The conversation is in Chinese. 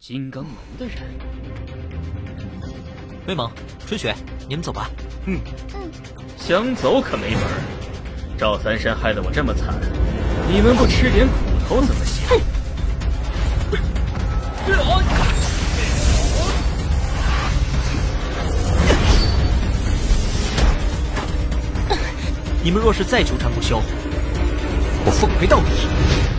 金刚盟的人。 魏猛、春雪，你们走吧。 想走可没门儿。赵三山害得我这么惨，你们不吃点苦头怎么行？ 你们若是再纠缠不休，我奉陪到底。